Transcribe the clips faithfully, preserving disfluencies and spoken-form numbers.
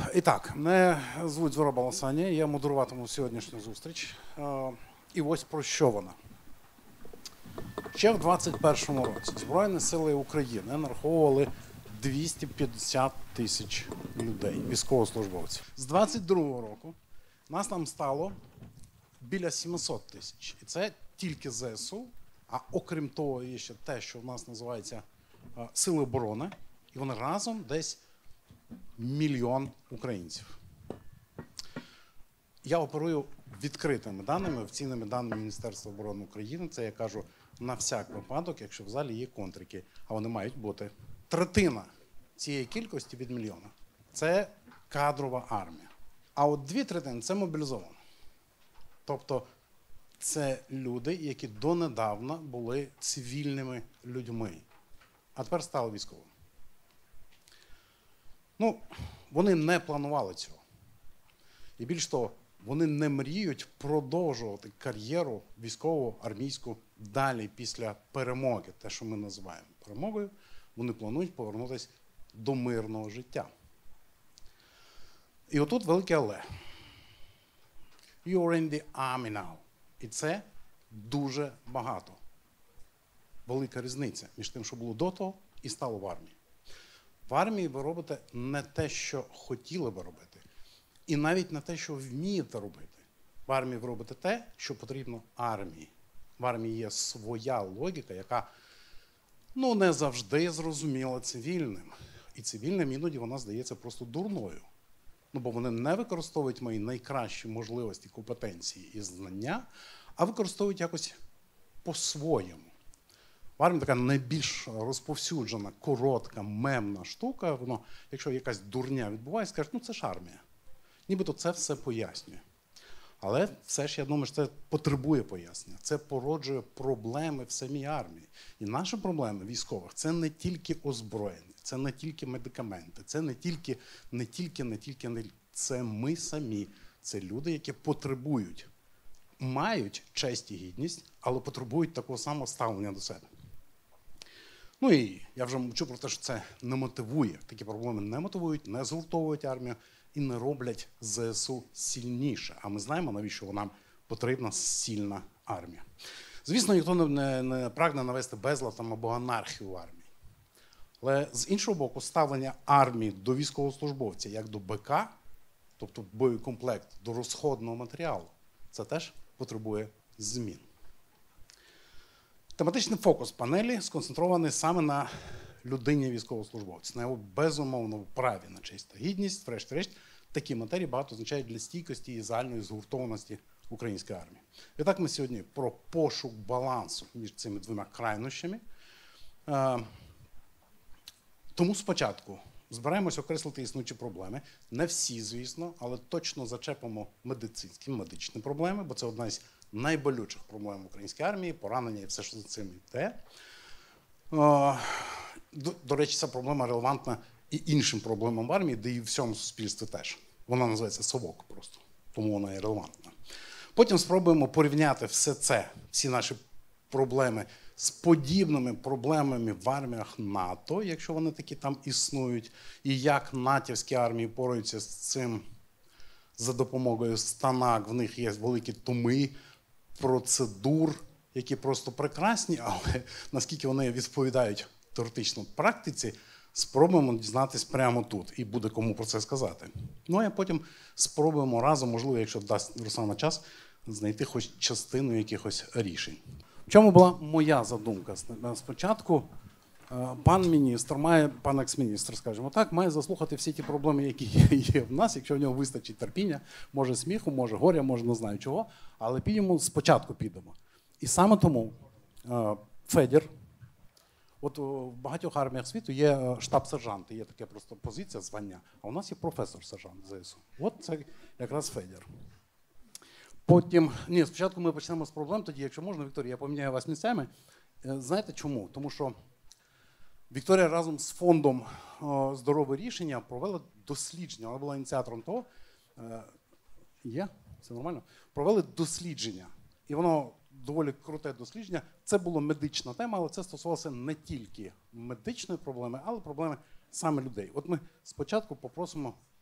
І так, мене звуть Зора Баласаня, я модеруватиму сьогоднішню зустріч. І ось про що вона. Ще в двадцять першому році Збройні сили України нараховували двісті п'ятдесят тисяч людей, військовослужбовців. З двадцять другого року нас там стало біля сімсот тисяч. І це тільки ЗСУ, а окрім того є ще те, що в нас називається Сили оборони, і вони разом десь мільйон українців. Я оперую відкритими даними, офіційними даними Міністерства оборони України. Це я кажу на всяк випадок, якщо в залі є контрики, а вони мають бути. Третина цієї кількості від мільйона – це кадрова армія. А от дві третини – це мобілізовано. Тобто це люди, які донедавна були цивільними людьми, а тепер стали військовими. Ну, вони не планували цього. І більш того, вони не мріють продовжувати кар'єру військову, армійську далі після перемоги. Те, що ми називаємо перемогою, вони планують повернутися до мирного життя. І отут велике але. You're in the army now. І це дуже багато. Велика різниця між тим, що було до того, і стало в армії. В армії ви робите не те, що хотіли би робити, і навіть не те, що вмієте робити. В армії ви робите те, що потрібно армії. В армії є своя логіка, яка ну, не завжди зрозуміла цивільним. І цивільним іноді вона здається просто дурною. Ну, бо вони не використовують мої найкращі можливості, компетенції і знання, а використовують якось по-своєму. В армії така найбільш розповсюджена, коротка, мемна штука. Воно, якщо якась дурня відбувається, скажуть, ну це ж армія. Нібито це все пояснює. Але все ж, я думаю, що це потребує пояснення. Це породжує проблеми в самій армії. І наші проблеми військових – це не тільки озброєння, це не тільки медикаменти, це не тільки, не тільки, не тільки, не тільки. Це ми самі. Це люди, які потребують, мають честь і гідність, але потребують такого самого ставлення до себе. Ну і я вже мовчу про те, що це не мотивує. Такі проблеми не мотивують, не згуртовують армію і не роблять ЗСУ сильніше. А ми знаємо, навіщо нам потрібна сильна армія. Звісно, ніхто не, не, не прагне навести безлад там, або анархію в армії. Але з іншого боку, ставлення армії до військовослужбовця як до БК, тобто боєкомплект, до розходного матеріалу, це теж потребує змін. Тематичний фокус панелі сконцентрований саме на людині військовослужбовця, на його безумовному праві на честь та гідність. Врешті-решт, такі матерії багато означають для стійкості і загальної згуртованості української армії. І так ми сьогодні про пошук балансу між цими двома крайнощами. Тому спочатку збираємося окреслити існуючі проблеми. Не всі, звісно, але точно зачепимо медицинські, медичні проблеми, бо це одна із найболючих проблем української армії, поранення і все, що за цим йде. До, до речі, ця проблема релевантна і іншим проблемам армії, де і в всьому суспільстві теж. Вона називається совок просто, тому вона і релевантна. Потім спробуємо порівняти все це, всі наші проблеми з подібними проблемами в арміях НАТО, якщо вони такі там існують, і як натівські армії пораються з цим за допомогою станак. В них є великі томи процедур, які просто прекрасні, але наскільки вони відповідають теоретично практиці, спробуємо дізнатися прямо тут, і буде кому про це сказати. Ну, а потім спробуємо разом, можливо, якщо дасть Руслана час, знайти хоч частину якихось рішень. В чому була моя задумка? Спочатку пан міністр, має, пан екс-міністр, скажімо так, має заслухати всі ті проблеми, які є в нас, якщо в нього вистачить терпіння, може сміху, може горя, може не знаю чого, але підемо, спочатку підемо. І саме тому Федір, от в багатьох арміях світу є штаб-сержанти, є така просто позиція, звання, а у нас є професор-сержант ЗСУ. От це якраз Федір. Потім, ні, спочатку ми почнемо з проблем, тоді, якщо можна, Вікторія, я поміняю вас місцями. Знаєте чому? Тому що Вікторія разом з фондом «Здорове рішення» провела дослідження, вона була ініціатором того, є, все нормально, провели дослідження, і воно доволі круте дослідження. Це була медична тема, але це стосувалося не тільки медичної проблеми, але проблеми саме людей. От ми спочатку попросимо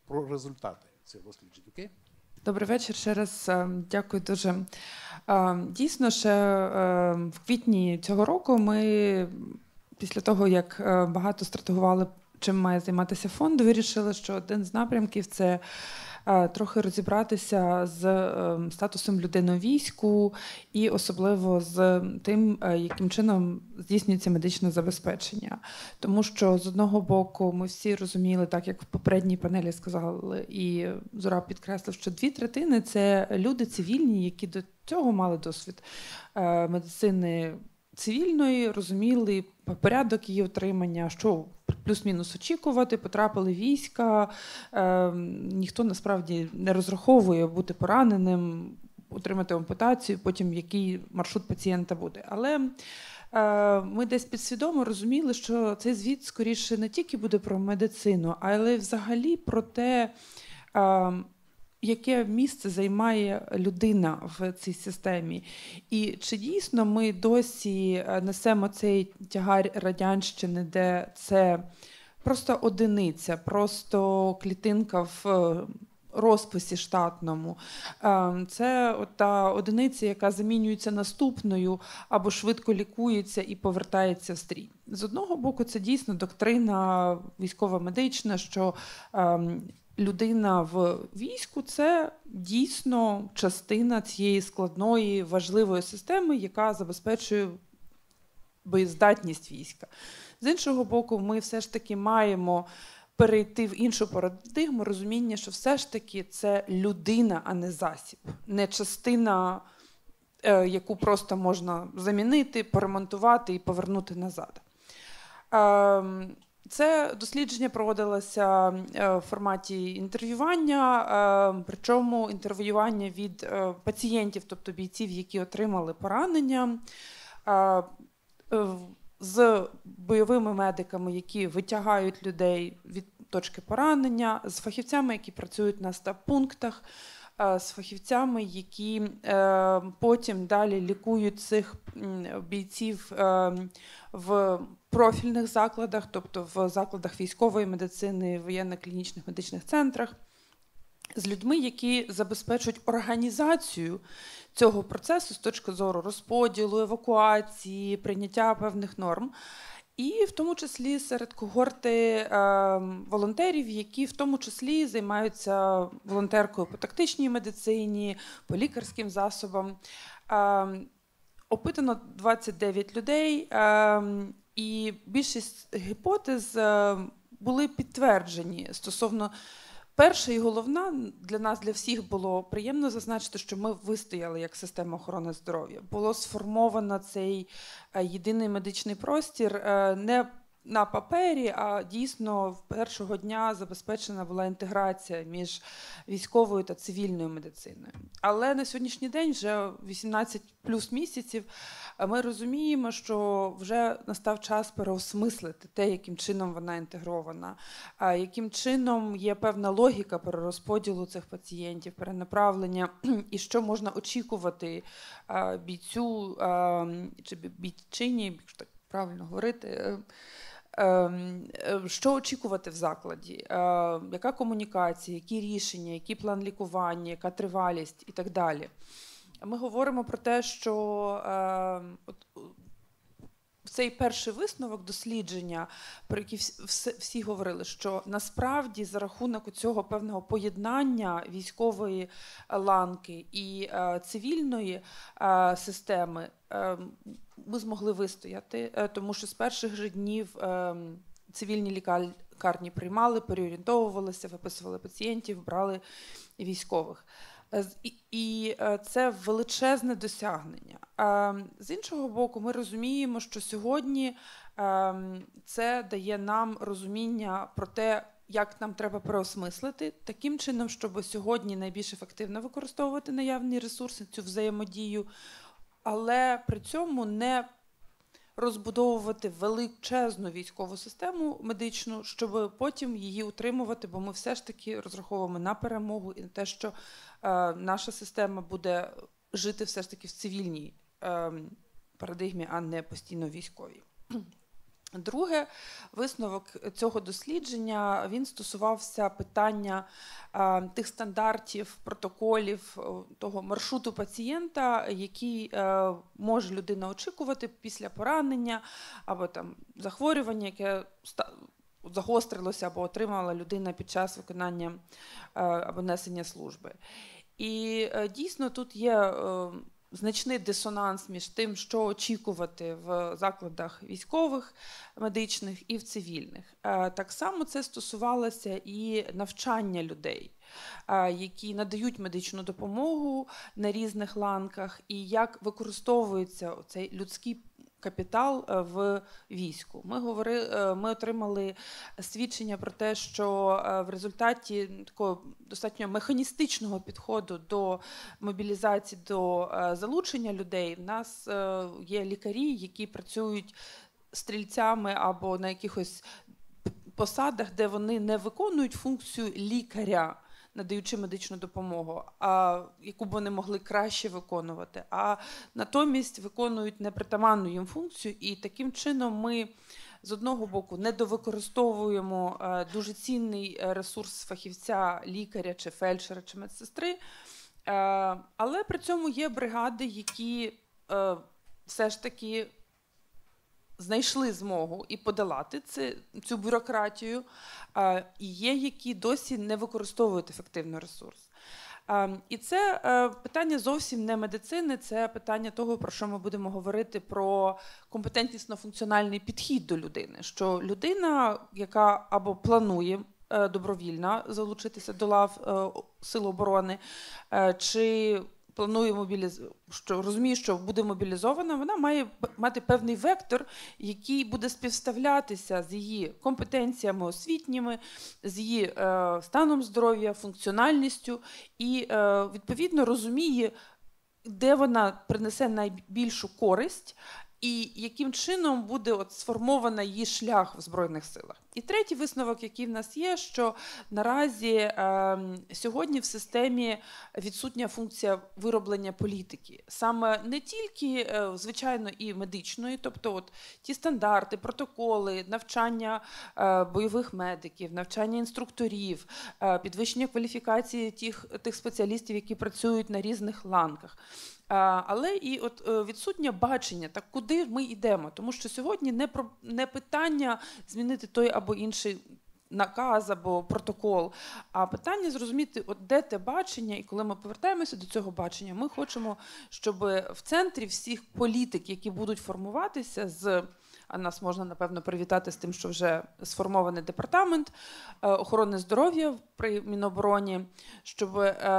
про результати цих досліджень. Окей? Добрий вечір ще раз. Дякую дуже. Дійсно, ще в квітні цього року ми, після того, як багато стратегували, чим має займатися фонд, вирішили, що один з напрямків – це трохи розібратися з статусом людини у війську і особливо з тим, яким чином здійснюється медичне забезпечення. Тому що, з одного боку, ми всі розуміли, так як в попередній панелі сказали, і Зураб підкреслив, що дві третини – це люди цивільні, які до цього мали досвід медицини цивільної, розуміли порядок її отримання, що плюс-мінус очікувати, потрапили в війська, е, ніхто насправді не розраховує бути пораненим, отримати ампутацію, потім який маршрут пацієнта буде. Але е, ми десь підсвідомо розуміли, що цей звіт скоріше не тільки буде про медицину, але й взагалі про те, е, яке місце займає людина в цій системі. І чи дійсно ми досі несемо цей тягар радянщини, де це просто одиниця, просто клітинка в розписі штатному. Це та одиниця, яка замінюється наступною або швидко лікується і повертається в стрій. З одного боку, це дійсно доктрина військово-медична, що людина в війську – це дійсно частина цієї складної, важливої системи, яка забезпечує боєздатність війська. З іншого боку, ми все ж таки маємо перейти в іншу парадигму, розуміння, що все ж таки це людина, а не засіб. Не частина, яку просто можна замінити, поремонтувати і повернути назад. Це дослідження проводилося в форматі інтерв'ювання, причому інтерв'ювання від пацієнтів, тобто бійців, які отримали поранення, з бойовими медиками, які витягають людей від точки поранення, з фахівцями, які працюють на стаб-пунктах, з фахівцями, які потім далі лікують цих бійців в профільних закладах, тобто в закладах військової медицини, воєнно-клінічних медичних центрах, з людьми, які забезпечують організацію цього процесу з точки зору розподілу, евакуації, прийняття певних норм. І в тому числі серед когорти е, волонтерів, які в тому числі займаються волонтеркою по тактичній медицині, по лікарським засобам. Е, опитано двадцять дев'ять людей, е, і більшість гіпотез е, були підтверджені стосовно. Перша і головна для нас, для всіх, було приємно зазначити, що ми вистояли як система охорони здоров'я. Було сформовано цей єдиний медичний простір не на папері, а дійсно в першого дня забезпечена була інтеграція між військовою та цивільною медициною. Але на сьогоднішній день, вже вісімнадцять плюс місяців, ми розуміємо, що вже настав час переосмислити те, яким чином вона інтегрована, яким чином є певна логіка перерозподілу цих пацієнтів, перенаправлення, і що можна очікувати бійцю чи бійчині, якщо так правильно говорити, що очікувати в закладі, яка комунікація, які рішення, який план лікування, яка тривалість і так далі. Ми говоримо про те, що цей перший висновок дослідження, про який всі, всі говорили, що насправді за рахунок цього певного поєднання військової ланки і цивільної системи ми змогли вистояти, тому що з перших же днів цивільні лікарні приймали, переорієнтовувалися, виписували пацієнтів, брали військових. І, і це величезне досягнення. З іншого боку, ми розуміємо, що сьогодні це дає нам розуміння про те, як нам треба переосмислити, таким чином, щоб сьогодні найбільш ефективно використовувати наявні ресурси, цю взаємодію, але при цьому не розбудовувати величезну військову систему медичну, щоб потім її утримувати, бо ми все ж таки розраховуємо на перемогу і на те, що е, наша система буде жити все ж таки в цивільній е, парадигмі, а не постійно військовій. Друге, висновок цього дослідження, він стосувався питання е, тих стандартів, протоколів, того маршруту пацієнта, який е, може людина очікувати після поранення або там захворювання, яке загострилося або отримала людина під час виконання е, або несення служби. І е, дійсно тут є е, значний дисонанс між тим, що очікувати в закладах військових, медичних і в цивільних. Так само це стосувалося і навчання людей, які надають медичну допомогу на різних ланках, і як використовується цей людський капітал в війську. Ми говорили, ми отримали свідчення про те, що в результаті такого достатньо механістичного підходу до мобілізації, до залучення людей, в нас є лікарі, які працюють стрільцями або на якихось посадах, де вони не виконують функцію лікаря, надаючи медичну допомогу, а яку б вони могли краще виконувати, а натомість виконують непритаманну їм функцію, і таким чином ми з одного боку недовикористовуємо дуже цінний ресурс фахівця, лікаря чи фельдшера чи медсестри, але при цьому є бригади, які все ж таки знайшли змогу і подолати це, цю бюрократію, а, і є, які досі не використовують ефективно ресурс. А, і це а, питання зовсім не медицини, це питання того, про що ми будемо говорити, про компетентнісно-функціональний підхід до людини. Що людина, яка або планує а, добровільно залучитися до лав а, Сил оборони, а, чи планує мобілізувати, що розуміє, що буде мобілізована, вона має мати певний вектор, який буде співставлятися з її компетенціями освітніми, з її е, станом здоров'я, функціональністю і, е, відповідно, розуміє, де вона принесе найбільшу користь і яким чином буде от сформована її шлях в Збройних силах. І третій висновок, який в нас є, що наразі е, сьогодні в системі відсутня функція вироблення політики. Саме не тільки, е, звичайно, і медичної, тобто от ті стандарти, протоколи, навчання е, бойових медиків, навчання інструкторів, е, підвищення кваліфікації тих, тих спеціалістів, які працюють на різних ланках. Але і от відсутнє бачення, так куди ми йдемо. Тому що сьогодні не, про, не питання змінити той або інший наказ або протокол, а питання зрозуміти, от де те бачення, і коли ми повертаємося до цього бачення, ми хочемо, щоб в центрі всіх політик, які будуть формуватися з... А нас можна, напевно, привітати з тим, що вже сформований департамент охорони здоров'я при Мінобороні, щоб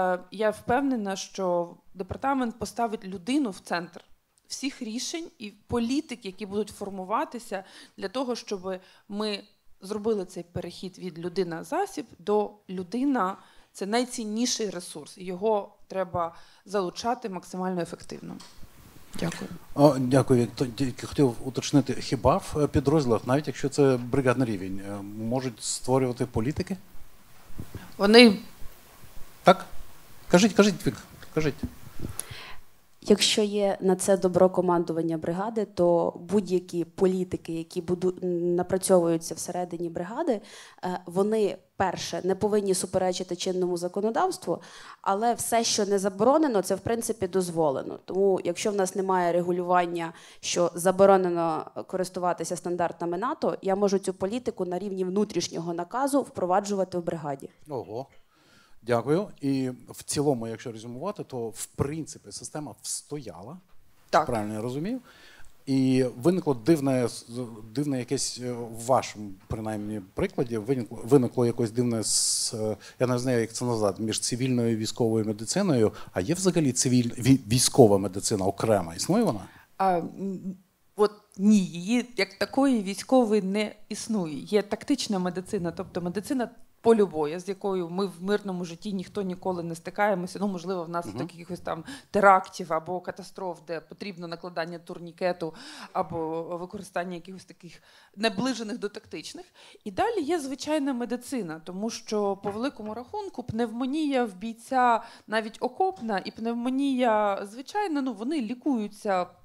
я впевнена, що департамент поставить людину в центр всіх рішень і політик, які будуть формуватися для того, щоб ми зробили цей перехід від людина-засіб до людина. Це найцінніший ресурс. Його треба залучати максимально ефективно. Дякую. О, дякую. Тільки хотів уточнити, хіба в підрозділах, навіть якщо це бригадний рівень, можуть створювати політики? Вони... Так? Кажіть, кажіть, Вік, кажіть. Якщо є на це добро командування бригади, то будь-які політики, які будуть напрацьовуються всередині бригади, вони, перше, не повинні суперечити чинному законодавству, але все, що не заборонено, це, в принципі, дозволено. Тому, якщо в нас немає регулювання, що заборонено користуватися стандартами НАТО, я можу цю політику на рівні внутрішнього наказу впроваджувати в бригаді. Ого. Дякую. І в цілому, якщо резюмувати, то в принципі система встояла, так. Правильно я розумію, і виникло дивне, дивне якесь, в вашому, принаймні, прикладі, виникло, виникло якось дивне, я не знаю, як це назвати, між цивільною і військовою медициною, а є взагалі цивіль, військова медицина окрема, існує вона? А, от ні, її як такої військової не існує. Є тактична медицина, тобто медицина полю бою, з якою ми в мирному житті ніхто ніколи не стикаємося. Ну, можливо, в нас uh-huh. таких якихось там терактів або катастроф, де потрібно накладання турнікету або використання якихось таких наближених до тактичних. І далі є звичайна медицина, тому що по великому рахунку пневмонія в бійця навіть окопна і пневмонія, звичайно, ну, вони лікуються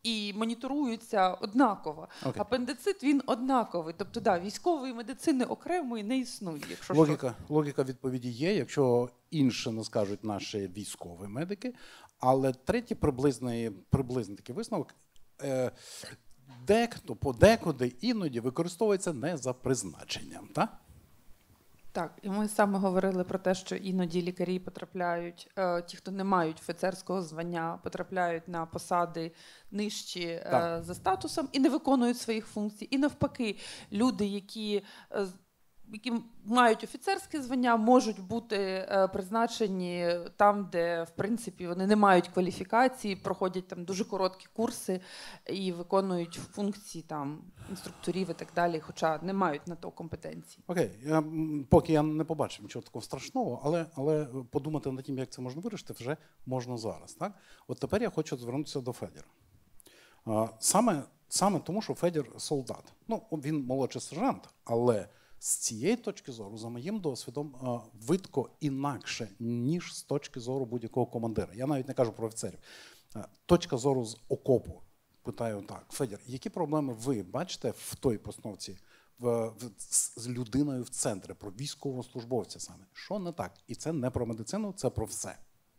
і моніторуються однаково. Окей. Апендицит, він однаковий. Тобто, да, військової медицини окремої не існує. Якщо Логіка, логіка відповіді є, якщо інше не скажуть наші військові медики. Але третій приблизний, приблизний такий висновок. Е, дехто, подекуди, іноді використовується не за призначенням. Так? Так, і ми саме говорили про те, що іноді лікарі потрапляють, е, ті, хто не мають офіцерського звання, потрапляють на посади нижчі е, Так. за статусом і не виконують своїх функцій. І навпаки, люди, які, е, які мають офіцерське звання, можуть бути е, призначені там, де в принципі вони не мають кваліфікації, проходять там дуже короткі курси і виконують функції там інструкторів і так далі, хоча не мають на то компетенції. Окей, я, м, поки я не побачив нічого такого страшного, але, але подумати над тим, як це можна вирішити, вже можна зараз. Так? От тепер я хочу звернутися до Федіра. А, Саме, саме тому, що Федір солдат. Ну, він молодший сержант, але з цієї точки зору, за моїм досвідом, а, видко інакше, ніж з точки зору будь-якого командира. Я навіть не кажу про офіцерів. А, Точка зору з окопу. Питаю так, Федір, які проблеми ви бачите в той постановці в, в, з людиною в центрі, про військовослужбовця саме? Що не так? І це не про медицину, це про все.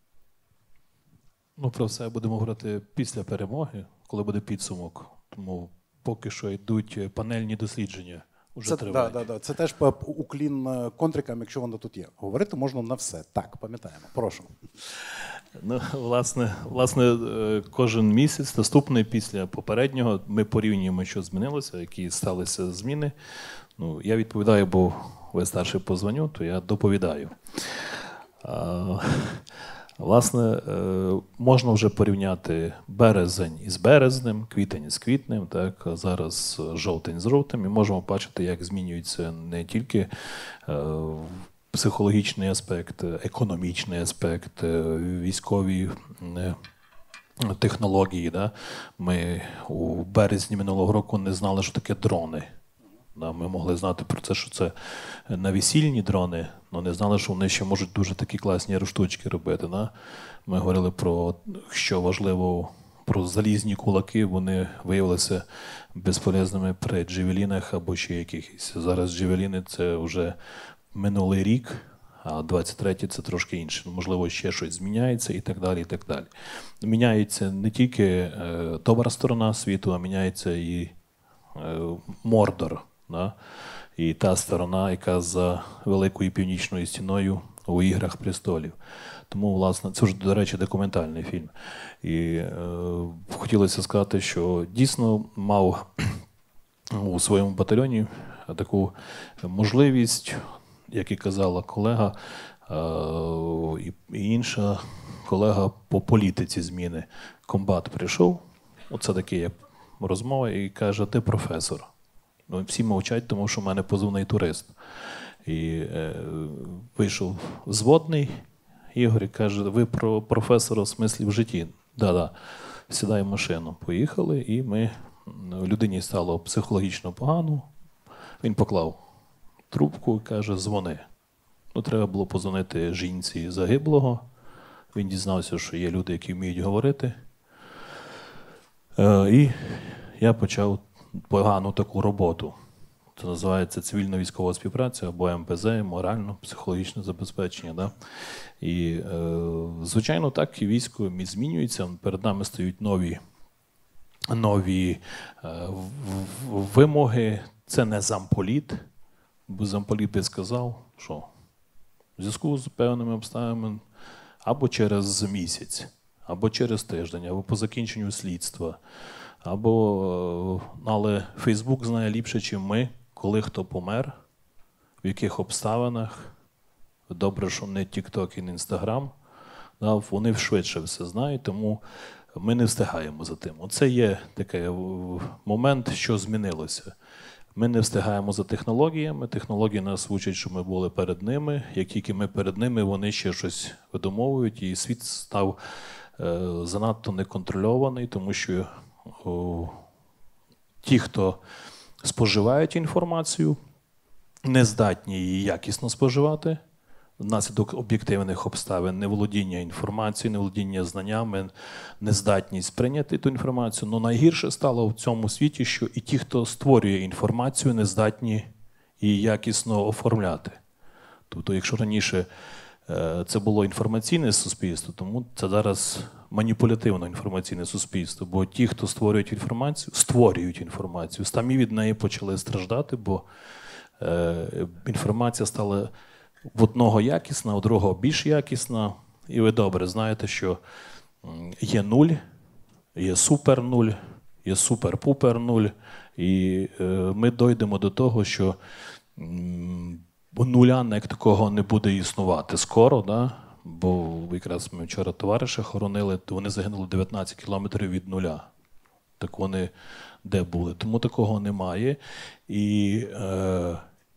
Ну, про все будемо говорити після перемоги, коли буде підсумок. Тому поки що йдуть панельні дослідження. Уже Це, тривають. да, да, да. Це теж по- уклін е, контрикам, якщо воно тут є. Говорити можна на все. Так, пам'ятаємо. Прошу. Ну, власне, власне, е, кожен місяць, наступний після попереднього, ми порівнюємо, що змінилося, які сталися зміни. Ну, я відповідаю, бо ви старший по званню, то я доповідаю. А, власне, е, можна вже порівняти березень із березнем, квітень із квітнем, так, а зараз жовтень з жовтим, і можемо бачити, як змінюється не тільки е, психологічний аспект, економічний аспект, е, військові е, технології. Да? Ми у березні минулого року не знали, що таке дрони. Да, ми могли знати про це, що це навісільні дрони, але не знали, що вони ще можуть дуже такі класні штучки робити. Да? Ми говорили про, що важливо, про залізні кулаки, вони виявилися безполезними при джевелінах або ще якихось. Зараз джевеліни – це вже минулий рік, а двадцять третій – це трошки інше. Можливо, ще щось зміняється і так далі, і так далі. Міняється не тільки е, добра сторона світу, а міняється і е, Мордор. Да? І та сторона, яка за Великою Північною стіною у «Іграх престолів». Тому, власне, це вже, до речі, документальний фільм. І е, хотілося сказати, що дійсно мав у своєму батальйоні таку можливість, як і казала колега, е, і, і інша колега по політиці зміни. Комбат прийшов, оце таке як розмова, і каже: ти професор. Ну, всі мовчать, тому що в мене позивний турист. І е, вийшов зводний Ігор і каже: ви про професора в смислі в житті? Да-да. Сідай в машину. Поїхали, і ми, людині стало психологічно погано. Він поклав трубку і каже: дзвони. Ну, треба було подзвонити жінці загиблого. Він дізнався, що є люди, які вміють говорити. Е, і я почав погану таку роботу. Це називається цивільно-військова співпраця або ем пе зет, морально-психологічне забезпечення. Да? І, е, звичайно, так і військо змінюється. Перед нами стають нові, нові е, вимоги. Це не замполіт, бо замполіт би сказав, що в зв'язку з певними обставинами або через місяць, або через тиждень, або по закінченню слідства. Або, але Фейсбук знає ліпше, ніж ми, коли хто помер, в яких обставинах. Добре, що не TikTok і не Instagram. Вони швидше все знають, тому ми не встигаємо за тим. Оце є такий момент, що змінилося. Ми не встигаємо за технологіями. Технології нас учать, що ми були перед ними. Як тільки ми перед ними, вони ще щось видумовують. І світ став е, занадто неконтрольований, тому що о, ті, хто споживають інформацію, не здатні її якісно споживати, внаслідок об'єктивних обставин, неволодіння інформацією, неволодіння знаннями, нездатність прийняти ту інформацію. Но найгірше стало в цьому світі, що і ті, хто створює інформацію, не здатні її якісно оформляти. Тобто, якщо раніше це було інформаційне суспільство, тому це зараз маніпулятивне інформаційне суспільство. Бо ті, хто створюють інформацію, створюють інформацію, самі від неї почали страждати, бо е, інформація стала в одного якісна, у другого більш якісна. І ви добре знаєте, що є нуль, є супер нуль, є супер-пупер нуль. І е, ми дійдемо до того, що м, нуля як такого не буде існувати скоро, да? Бо якраз ми вчора товариша хоронили, то вони загинули дев'ятнадцять кілометрів від нуля. Так вони де були? Тому такого немає. І е,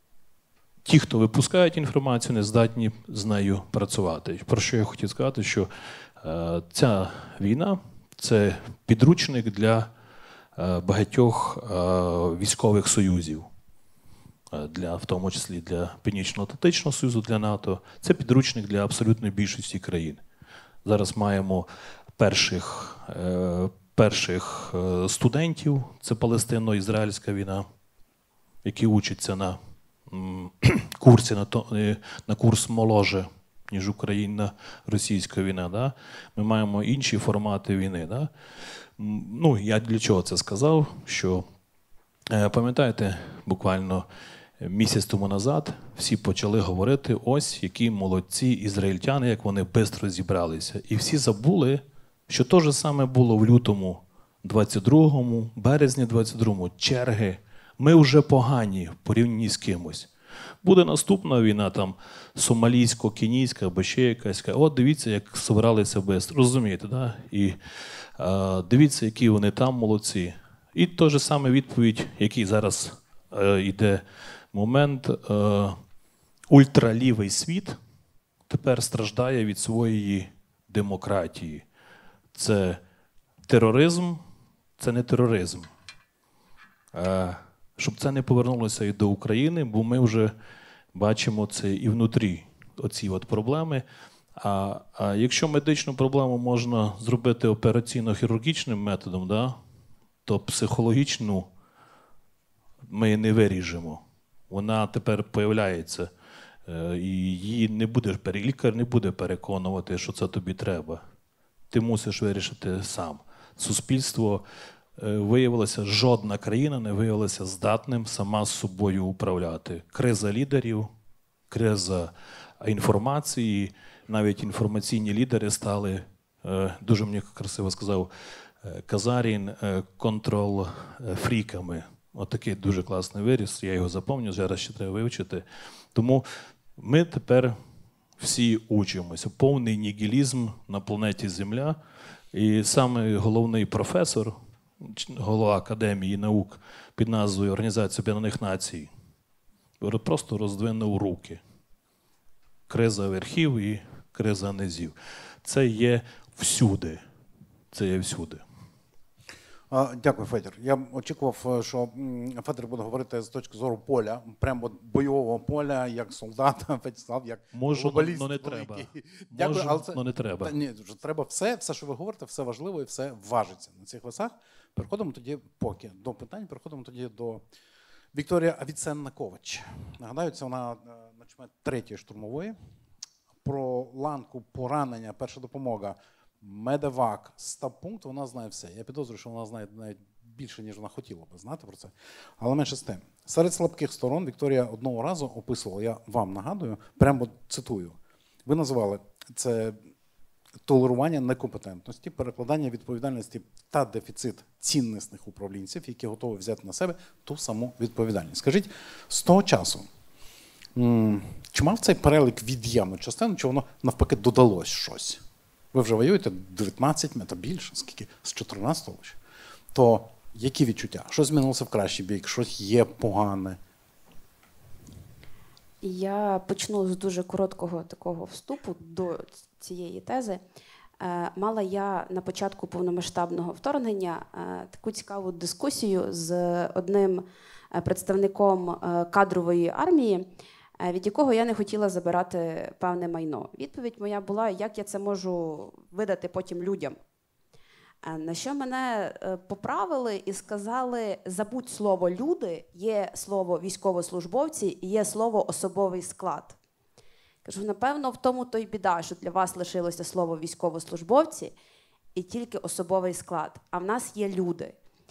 ті, хто випускають інформацію, не здатні з нею працювати. Про що я хотів сказати, що е, ця війна – це підручник для е, багатьох е, військових союзів. Для, в тому числі для Північно-Атлантичного Союзу, для НАТО. Це підручник для абсолютної більшості країн. Зараз маємо перших, е, перших е, студентів, це Палестино-Ізраїльська війна, які учаться на м, курсі, на, то, на курс моложе, ніж Україна-російська війна. Да? Ми маємо інші формати війни. Да? Ну, я для чого це сказав? Що, е, пам'ятаєте, буквально місяць тому назад всі почали говорити, ось які молодці ізраїльтяни, як вони швидко зібралися. І всі забули, що те ж саме було в лютому двадцять другому, березні двадцять другому, черги. Ми вже погані в порівнянні з кимось. Буде наступна війна, там, сомалійсько-кенійська або ще якась. От дивіться, як збиралися швидко. Розумієте, да? І а, дивіться, які вони там молодці. І те ж саме відповідь, який зараз е, йде момент, е, ультралівий світ тепер страждає від своєї демократії. Це тероризм, це не тероризм. Е, щоб це не повернулося і до України, бо ми вже бачимо це і внутрі, оці от проблеми. А, а якщо медичну проблему можна зробити операційно-хірургічним методом, да, то психологічну ми не виріжемо. Вона тепер появляється, і її не буде, лікар не буде переконувати, що це тобі треба. Ти мусиш вирішити сам. Суспільство виявилося, жодна країна не виявилася здатним сама з собою управляти. Криза лідерів, криза інформації, навіть інформаційні лідери стали, дуже мені красиво сказав Казарін, контрол-фріками. Отакий дуже класний виріс, я його запам'ятаю, зараз ще треба вивчити. Тому ми тепер всі учимося. Повний нігілізм на планеті Земля. І саме головний професор, голова Академії наук під назвою Організація Об'єднаних Націй, просто роздвинув руки. Криза верхів і криза низів. Це є всюди. Це є всюди. Дякую, Федір. Я очікував, що Федір буде говорити з точки зору поля, прямо бойового поля, як солдат, Федір сказав, як Можу, глобаліст. но не треба. Дякую, Можу, але це, но не треба. Та, ні, треба все, все, що ви говорите, все важливо і все важиться на цих весах. Переходимо тоді поки до питань, переходимо тоді до Вікторія Авіценна-Ковач. Нагадаю, це вона начмет третьої штурмової. Про ланку поранення, перша допомога, медевак, стаб-пункт, вона знає все. Я підозрюю, що вона знає навіть більше, ніж вона хотіла би знати про це. Але менше з тим. Серед слабких сторон Вікторія одного разу описувала, я вам нагадую, прямо цитую. Ви називали це толерування некомпетентності, перекладання відповідальності та дефіцит ціннісних управлінців, які готові взяти на себе ту саму відповідальність. Скажіть, з того часу, чи мав цей перелік від'ємну частину, чи воно навпаки додалось щось? Ви вже воюєте дев'ятнадцять, та більше, скільки, з чотирнадцятого лише. То які відчуття? Що змінилося в кращий бік? Щось є погане? Я почну з дуже короткого такого вступу до цієї тези. Мала я на початку повномасштабного вторгнення таку цікаву дискусію з одним представником кадрової армії, е, від якого я не хотіла забирати певне майно. Відповідь моя була, як я це можу видати потім людям. Е, На що мене е, поправили і сказали, забудь слово «люди», є слово «військовослужбовці» і є слово «особовий склад». Кажу, напевно, в тому то й біда, що для вас лишилося слово «військовослужбовці» і тільки «особовий склад», а в нас є люди.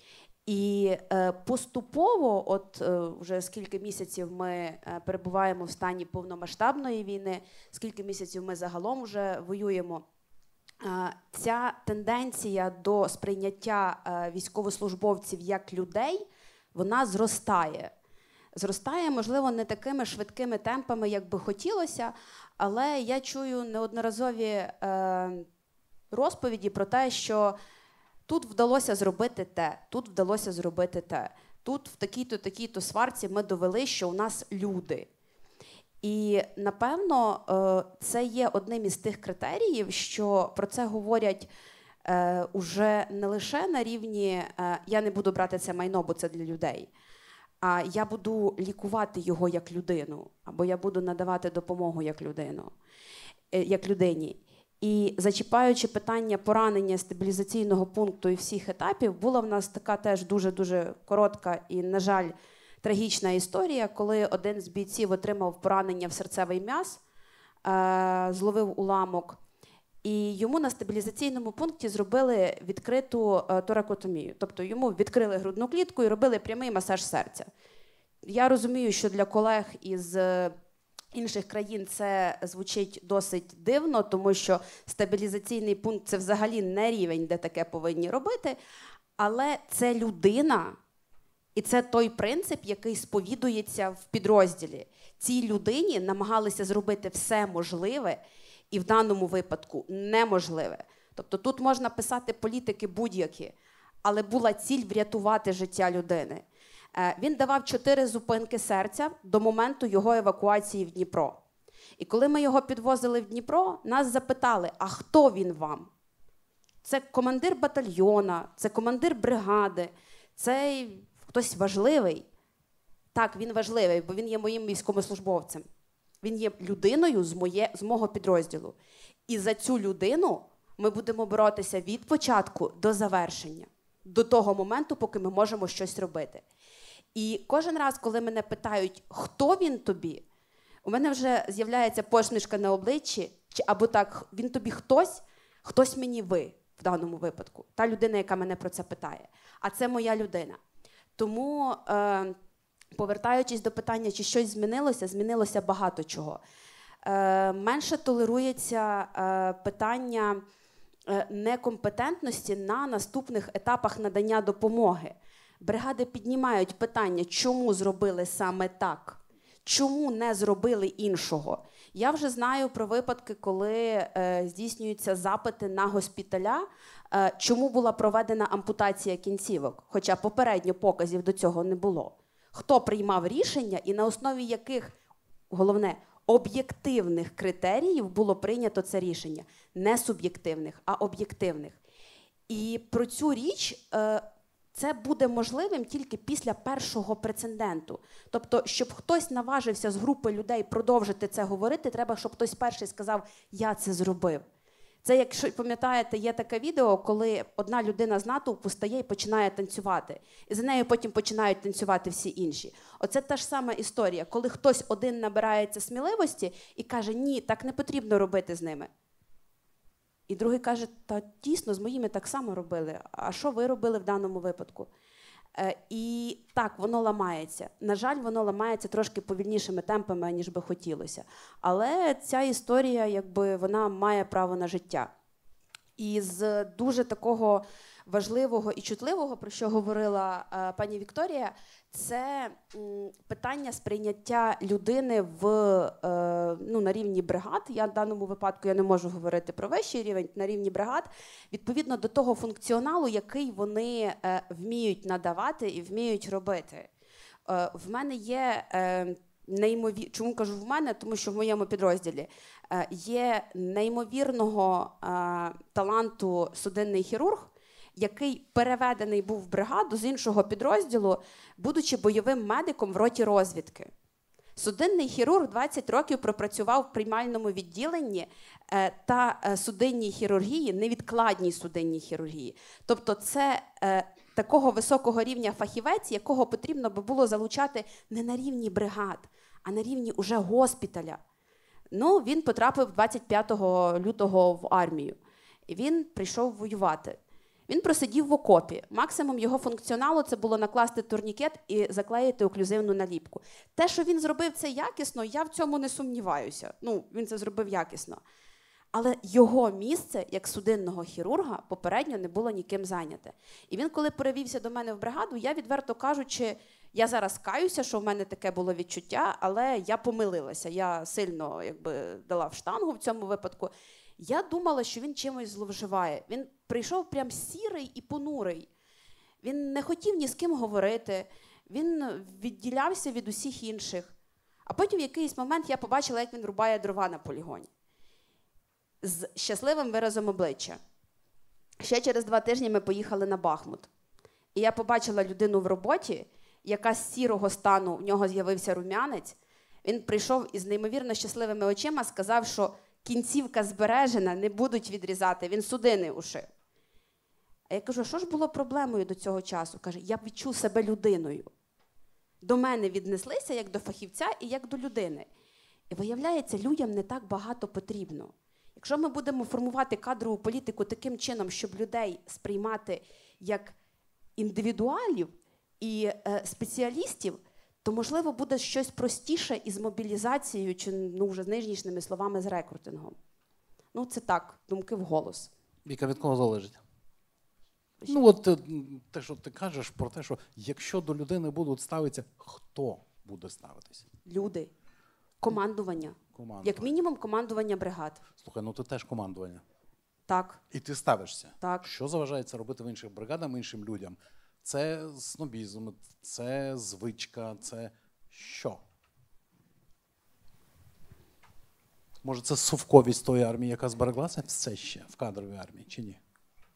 І е, поступово, от е, вже скільки місяців ми е, перебуваємо в стані повномасштабної війни, скільки місяців ми загалом вже воюємо, е, ця тенденція до сприйняття е, військовослужбовців як людей, вона зростає. Зростає, можливо, не такими швидкими темпами, як би хотілося, але я чую неодноразові е, розповіді про те, що тут вдалося зробити те, тут вдалося зробити те. Тут в такій-то, такій-то сварці ми довели, що у нас люди. І, напевно, е, це є одним із тих критеріїв, що про це говорять е, уже не лише на рівні е, «я не буду брати це майно, бо це для людей», а я буду лікувати його як людину, або я буду надавати допомогу як людину, як людині. І зачіпаючи питання поранення стабілізаційного пункту і всіх етапів, була в нас така теж дуже-дуже коротка і, на жаль, трагічна історія, коли один з бійців отримав поранення в серцевий м'яз, зловив уламок, і йому на стабілізаційному пункті зробили відкриту торакотомію. Тобто йому відкрили грудну клітку і робили прямий масаж серця. Я розумію, що для колег із інших країн це звучить досить дивно, тому що стабілізаційний пункт – це взагалі не рівень, де таке повинні робити, але це людина, і це той принцип, який сповідується в підрозділі. Цій людині намагалися зробити все можливе, і в даному випадку неможливе. Тобто тут можна писати політики будь-які, але була ціль врятувати життя людини. Він давав чотири зупинки серця до моменту його евакуації в Дніпро. І коли ми його підвозили в Дніпро, нас запитали, а хто він вам? Це командир батальйона, це командир бригади, це хтось важливий. Так, він важливий, бо він є моїм військовослужбовцем. Він є людиною з, моє, з мого підрозділу. І за цю людину ми будемо боротися від початку до завершення. До того моменту, поки ми можемо щось робити. І кожен раз, коли мене питають, хто він тобі, у мене вже з'являється посмішка на обличчі, чи або так, він тобі хтось, хтось мені ви в даному випадку. Та людина, яка мене про це питає. А це моя людина. Тому, е, повертаючись до питання, чи щось змінилося, змінилося багато чого. Е, менше толерується е, питання е, некомпетентності на наступних етапах надання допомоги. Бригади піднімають питання, чому зробили саме так, чому не зробили іншого. Я вже знаю про випадки, коли е, здійснюються запити на госпіталя, е, чому була проведена ампутація кінцівок, хоча попередньо показів до цього не було. Хто приймав рішення і на основі яких, головне, об'єктивних критеріїв було прийнято це рішення. Не суб'єктивних, а об'єктивних. І про цю річ е, це буде можливим тільки після першого прецеденту. Тобто, щоб хтось наважився з групи людей продовжити це говорити, треба, щоб хтось перший сказав, я це зробив. Це, якщо пам'ятаєте, є таке відео, коли одна людина з натовпу стає і починає танцювати. І за нею потім починають танцювати всі інші. Оце та ж сама історія, коли хтось один набирається сміливості і каже, ні, так не потрібно робити з ними. І другий каже, та дійсно, з моїми так само робили. А що ви робили в даному випадку? Е, і так, воно ламається. На жаль, воно ламається трошки повільнішими темпами, ніж би хотілося. Але ця історія, якби, вона має право на життя. І з дуже такого важливого і чутливого, про що говорила е, пані Вікторія, це м, питання сприйняття людини в, е, ну, на рівні бригад. Я в даному випадку я не можу говорити про вищий рівень, на рівні бригад, відповідно до того функціоналу, який вони е, вміють надавати і вміють робити. Е, в мене є е, неймовір... Чому кажу в мене? Тому що в моєму підрозділі е, є неймовірного е, таланту судинний хірург, який переведений був в бригаду з іншого підрозділу, будучи бойовим медиком в роті розвідки. Судинний хірург двадцять років пропрацював в приймальному відділенні е, та е, судинній хірургії, невідкладній судинній хірургії. Тобто це е, такого високого рівня фахівець, якого потрібно би було залучати не на рівні бригад, а на рівні уже госпіталя. Ну, він потрапив двадцять п'ятого лютого в армію. І він прийшов воювати. Він просидів в окопі. Максимум його функціоналу – це було накласти турнікет і заклеїти оклюзивну наліпку. Те, що він зробив це якісно, я в цьому не сумніваюся. Ну, він це зробив якісно. Але його місце, як судинного хірурга, попередньо не було ніким зайняте. І він, коли перевівся до мене в бригаду, я, відверто кажучи, я зараз каюся, що в мене таке було відчуття, але я помилилася. Я сильно якби дала в штангу в цьому випадку. Я думала, що він чимось зловживає. Він прийшов прям сірий і понурий. Він не хотів ні з ким говорити. Він відділявся від усіх інших. А потім в якийсь момент я побачила, як він рубає дрова на полігоні. З щасливим виразом обличчя. Ще через два тижні ми поїхали на Бахмут. І я побачила людину в роботі, яка з сірого стану, в нього з'явився рум'янець. Він прийшов із неймовірно щасливими очима, сказав, що кінцівка збережена, не будуть відрізати, він судини ушив. А я кажу, що ж було проблемою до цього часу? Каже, я відчув себе людиною. До мене віднеслися як до фахівця і як до людини. І виявляється, людям не так багато потрібно. Якщо ми будемо формувати кадрову політику таким чином, щоб людей сприймати як індивідуалів і е, спеціалістів, то, можливо, буде щось простіше із мобілізацією, чи, ну, вже з нижнішніми словами, з рекрутингом. Ну, це так, думки вголос. Віка, від кого залежить? Ну, от е, те, що ти кажеш про те, що якщо до людини будуть ставитися, хто буде ставитися? Люди. Командування. Командування. Як мінімум, командування бригад. Слухай, ну ти теж командування. Так. І ти ставишся. Так. Що заважає це робити в інших бригадах, іншим людям? Це снобізм, це звичка, це що? Може, це совковість тої армії, яка збереглася все ще в кадровій армії, чи ні?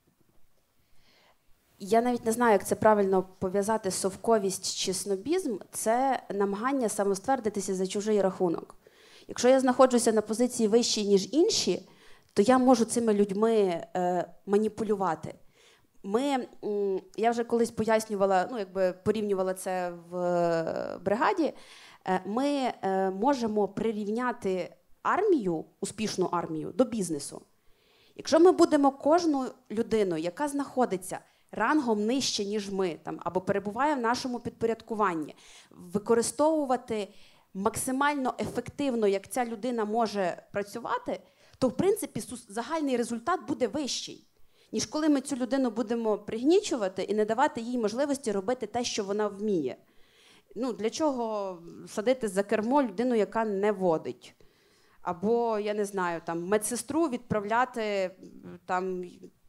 Я навіть не знаю, як це правильно пов'язати совковість чи снобізм. Це намагання самоствердитися за чужий рахунок. Якщо я знаходжуся на позиції вищій, ніж інші, то я можу цими людьми е, маніпулювати. Ми, я вже колись пояснювала, ну, якби порівнювала це в бригаді, ми можемо прирівняти армію, успішну армію, до бізнесу. Якщо ми будемо кожну людину, яка знаходиться рангом нижче, ніж ми, там, або перебуває в нашому підпорядкуванні, використовувати максимально ефективно, як ця людина може працювати, то, в принципі, загальний результат буде вищий, ніж коли ми цю людину будемо пригнічувати і не давати їй можливості робити те, що вона вміє. Ну, для чого садити за кермо людину, яка не водить? Або, я не знаю, там, медсестру відправляти, там,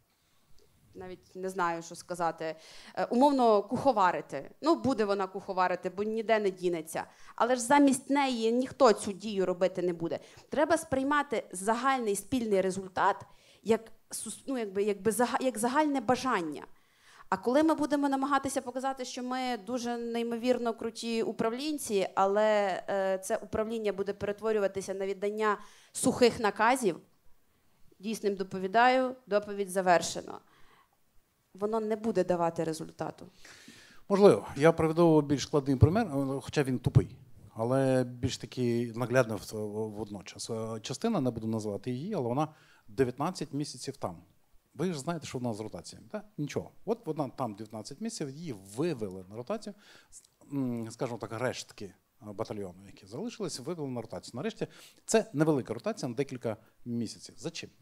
навіть не знаю, що сказати, умовно куховарити. Ну, буде вона куховарити, бо ніде не дінеться. Але ж замість неї ніхто цю дію робити не буде. Треба сприймати загальний спільний результат як, ну, якби, якби, як загальне бажання. А коли ми будемо намагатися показати, що ми дуже неймовірно круті управлінці, але е, це управління буде перетворюватися на віддання сухих наказів, дійсним доповідаю, доповідь завершено, воно не буде давати результату. Можливо. Я приведу більш складний примір, хоча він тупий, але більш такий наглядний водночас. Частина, не буду називати її, але вона дев'ятнадцять місяців там. Ви ж знаєте, що вона з ротаціями, так? Нічого. От вона там дев'ятнадцять місяців, її вивели на ротацію, скажімо так, рештки батальйону, які залишилися, вивели на ротацію. Нарешті це невелика ротація на декілька місяців. За чим?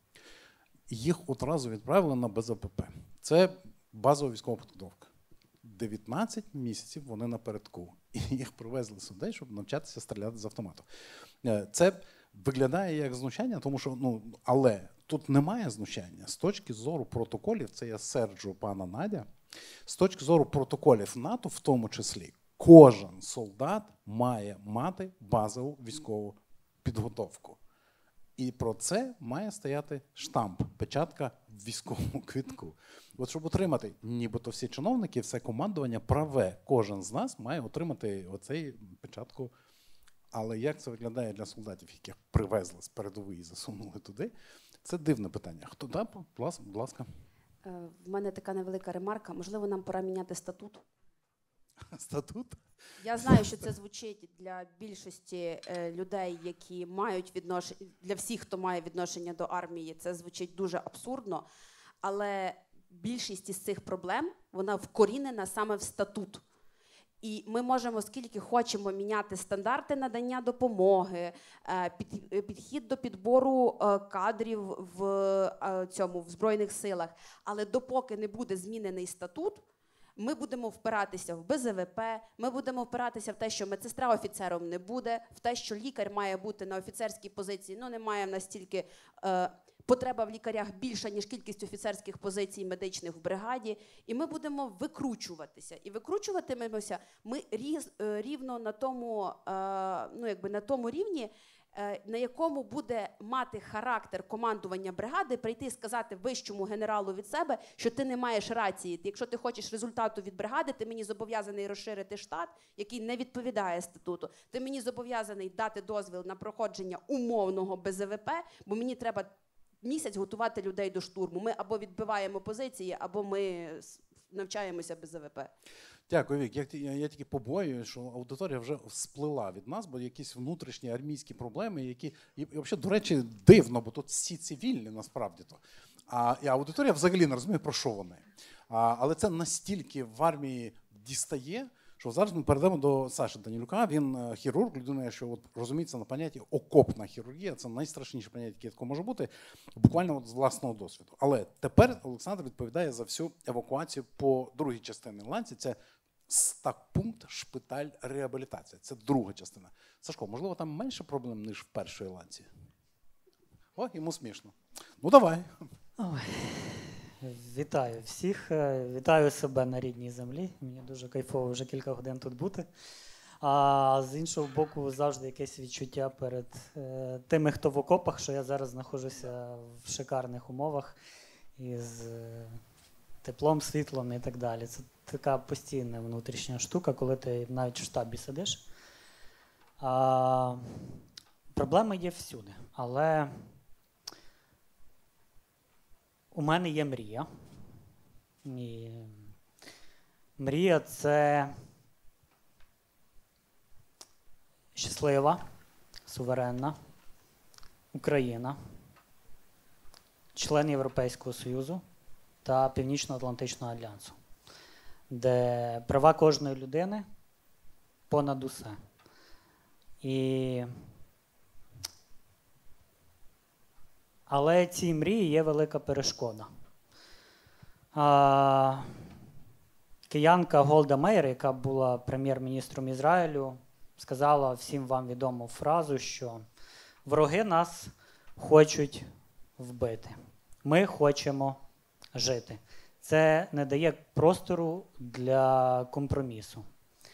Їх одразу відправили на Б З П П. Це базова військова підготовка. дев'ятнадцять місяців вони напередку. І їх привезли сюди, щоб навчатися стріляти з автомату. Це виглядає як знущання, тому що, ну, але тут немає знущання. З точки зору протоколів, це я серджу пана Надя, з точки зору протоколів НАТО, в тому числі, кожен солдат має мати базову військову підготовку. І про це має стояти штамп, печатка в військовому квитку. От щоб отримати, нібито всі чиновники, все командування праве, кожен з нас має отримати оцей печатку Але як це виглядає для солдатів, яких привезли з передової і засунули туди, це дивне питання. Хто да, будь ласка. Е, В мене така невелика ремарка. Можливо, нам пора міняти статут. Статут? Я знаю, що це звучить для більшості е, людей, які мають відношення, для всіх, хто має відношення до армії, це звучить дуже абсурдно, але більшість із цих проблем, вона вкорінена саме в статут. І ми можемо скільки хочемо міняти стандарти надання допомоги, е, під, е, підхід до підбору е, кадрів в е, цьому в Збройних силах, але допоки не буде змінений статут, ми будемо впиратися в Б З В П, ми будемо впиратися в те, що медсестра офіцером не буде, в те, що лікар має бути на офіцерській позиції. Ну, немає в нас стільки е, потреба в лікарях більша, ніж кількість офіцерських позицій медичних в бригаді. І ми будемо викручуватися. І викручуватимемося ми різ, е, рівно на тому, е, ну, якби на тому рівні, на якому буде мати характер командування бригади, прийти і сказати вищому генералу від себе, що ти не маєш рації. Якщо ти хочеш результату від бригади, ти мені зобов'язаний розширити штат, який не відповідає статуту. Ти мені зобов'язаний дати дозвіл на проходження умовного Б З В П, бо мені треба місяць готувати людей до штурму. Ми або відбиваємо позиції, або ми навчаємося Б З В П. Дякую, Вік. Я, я, я тільки побоююсь, що аудиторія вже сплила від нас, бо якісь внутрішні армійські проблеми, які, і, і взагалі, до речі, дивно, бо тут всі цивільні насправді-то. А і аудиторія взагалі не розуміє, про що вони. А, але це настільки в армії дістає, що зараз ми перейдемо до Саші Данилюка. Він хірург, людина, що от розуміється на понятті окопна хірургія. Це найстрашніше поняття, яке таке може бути, буквально от з власного досвіду. Але тепер Олександр відповідає за всю евакуацію по другій частині ланці. Це стаб-пункт, шпиталь, реабілітація. Це друга частина. Сашко, можливо, там менше проблем, ніж в першій ланці? О, йому смішно. Ну, давай. Ой. Вітаю всіх, вітаю себе на рідній землі. Мені дуже кайфово вже кілька годин тут бути. А з іншого боку, завжди якесь відчуття перед е, тими, хто в окопах, що я зараз знаходжуся в шикарних умовах із е, теплом, світлом і так далі. Це така постійна внутрішня штука, коли ти навіть в штабі сидиш. А, проблеми є всюди, але у мене є мрія. І мрія – це щаслива, суверенна Україна, член Європейського Союзу та Північно-Атлантичного альянсу, де права кожної людини понад усе. І... Але цій мрії є велика перешкода. А, киянка Голда Меїр, яка була прем'єр-міністром Ізраїлю, сказала всім вам відому фразу, що вороги нас хочуть вбити. Ми хочемо жити. Це не дає простору для компромісу.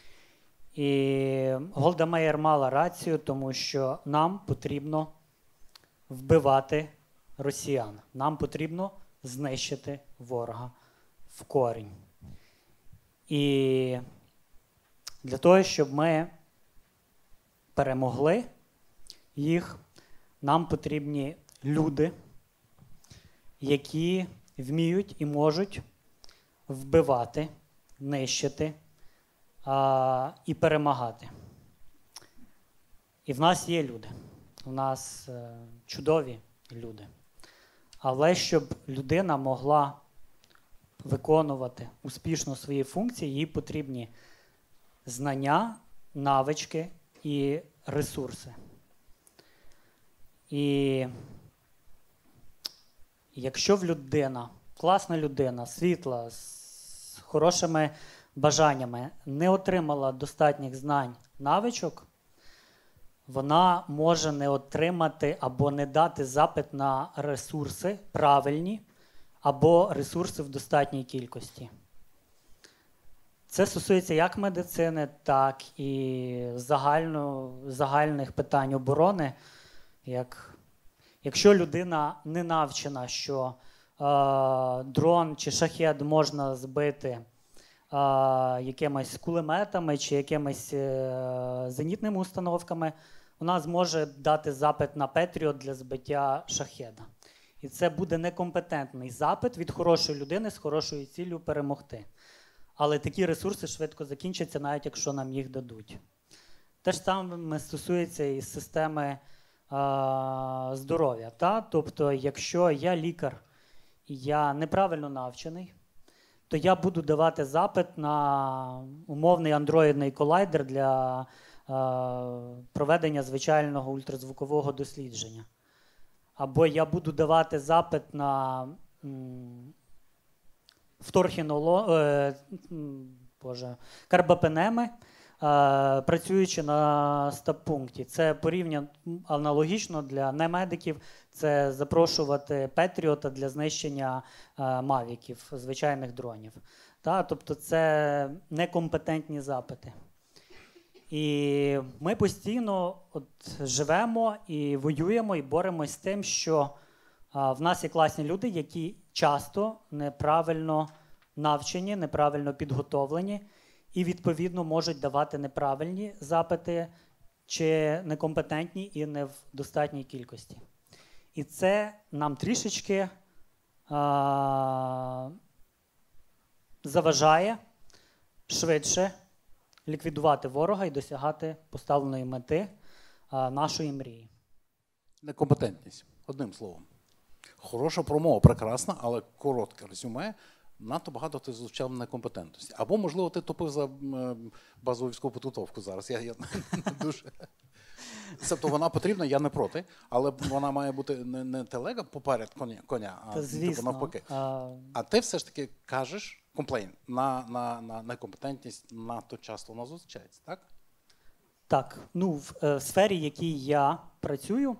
І Голда Меїр мала рацію, тому що нам потрібно вбивати росіян. Нам потрібно знищити ворога в корінь. І для того, щоб ми перемогли їх, нам потрібні люди, які вміють і можуть вбивати, нищити а, і перемагати. І в нас є люди. У нас е, чудові люди. Але щоб людина могла виконувати успішно свої функції, їй потрібні знання, навички і ресурси. І якщо в людина, класна людина, світла, з хорошими бажаннями, не отримала достатніх знань, навичок, вона може не отримати або не дати запит на ресурси правильні, або ресурси в достатній кількості. Це стосується як медицини, так і загально, загальних питань оборони. Як, якщо людина не навчена, що е, дрон чи шахед можна збити якимись кулеметами чи якимись е, зенітними установками, вона зможе дати запит на Петріот для збиття шахеда. І це буде некомпетентний запит від хорошої людини з хорошою ціллю перемогти. Але такі ресурси швидко закінчаться, навіть якщо нам їх дадуть. Те ж саме стосується і системи а, здоров'я. Та? Тобто, якщо я лікар і я неправильно навчений, то я буду давати запит на умовний андроїдний колайдер для а, проведення звичайного ультразвукового дослідження. Або я буду давати запит на м, вторхіноло, е, боже, карбапенеми, е, працюючи на стаб-пункті. Це порівняно аналогічно для немедиків, це запрошувати Петріота для знищення е, мавіків, звичайних дронів. Та? Тобто це некомпетентні запити. І ми постійно от живемо і воюємо, і боремось з тим, що а, в нас є класні люди, які часто неправильно навчені, неправильно підготовлені і, відповідно, можуть давати неправильні запити чи некомпетентні і не в достатній кількості. І це нам трішечки а, заважає швидше ліквідувати ворога і досягати поставленої мети а, нашої мрії. Некомпетентність. Одним словом. Хороша промова, прекрасна, але коротке резюме. Надто багато ти звучав некомпетентності. Або, можливо, ти топив за м, базову військову підготовку зараз. Я, я не дуже... Тобто вона потрібна, я не проти, але вона має бути не, не телега поперед коня, коня а Та, звісно, типу, навпаки. А... а ти все ж таки кажеш, комплейн, на, на, на некомпетентність надто часто вона зустрічається, так? Так. Ну, в е, сфері, в якій я працюю,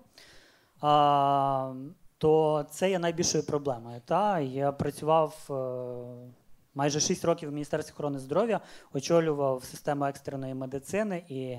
а, то це є найбільшою проблемою. Та? Я працював е, майже шість років в Міністерстві охорони здоров'я, очолював систему екстреної медицини і